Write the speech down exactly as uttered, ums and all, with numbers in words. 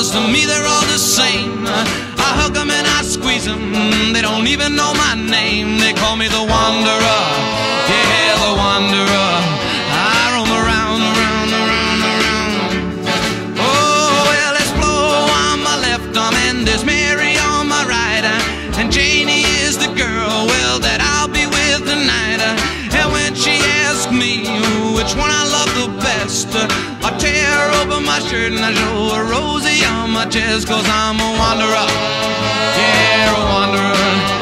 'cause to me they're all the same. I hug them and I squeeze them, they don't even know my name. They call me the wanderer, yeah, the wanderer. I roam around, around, around, around. Oh, well, there's Flo on my left arm and there's Mary on my right, and Janie is the girl, well, that I'll be with tonight. And when she asks me which one I love the best, I tear open my shirt and I show a Rosie on my chest, 'cause I'm a wanderer, yeah, a wanderer.